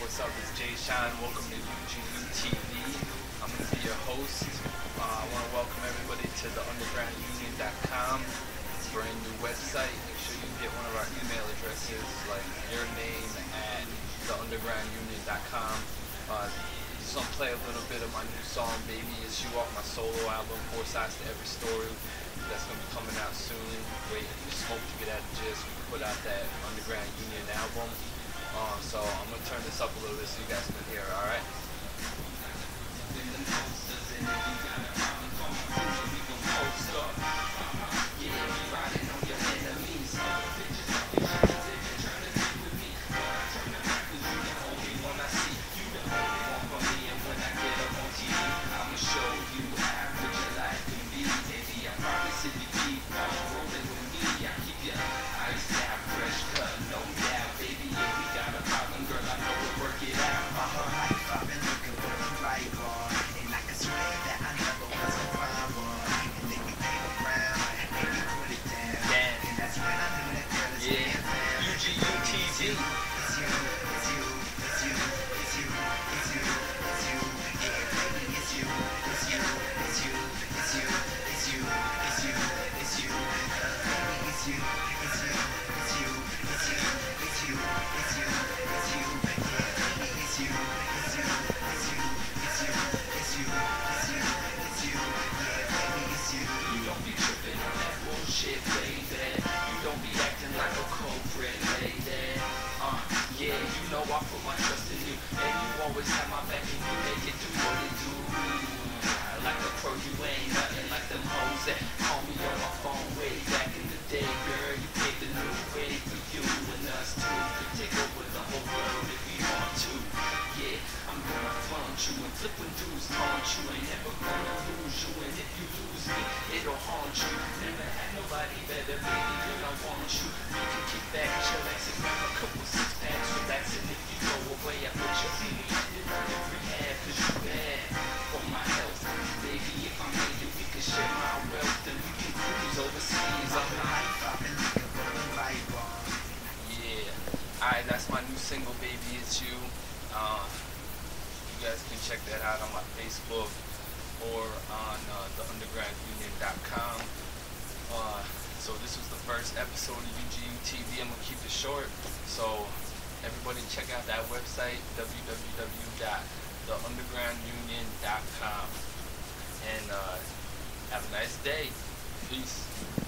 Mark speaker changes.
Speaker 1: what's up? It's Jay Shine. Welcome to UGUTV. I'm going to be your host. I want to welcome everybody to the undergroundunion.com, brand new website. Make sure you get one of our email addresses, like your name at theundergroundunion.com. Just gonna play a little bit of my new song, Baby It's You, off my solo album, 4 Sides to Every Story. That's gonna be coming out soon. Waiting for Smoke to get out of jail so we can put out that Underground Union album. So I'm gonna turn this up a little bit so you guys can hear it, alright? Yeah, you know I put my trust in you, and you always have my back, and you make it do what it do. Like a pro, you ain't nothing like them hoes that call me on my phone way back in the day, girl. You paved the new way for you and us too. Take over the whole world if we want to. Yeah, I'm gonna flaunt you and flip when dudes taunt you. Ain't never gonna lose you, and if you lose me, it'll haunt you. Never had nobody better, baby, girl, I want you. You can kick back, chillax, and grab a couple six-packs, relaxing. If you go away, I put your feet in every half, cause you bad for my health. Baby, if I made it, we could share my wealth, and we can cruise overseas. Yeah. Alright, that's my new single, Baby It's You. You guys can check that out on my Facebook or on theundergroundunion.com. So this was the first episode of UGUTV. I'm going to keep it short. So everybody check out that website, www.theundergroundunion.com. And have a nice day. Peace.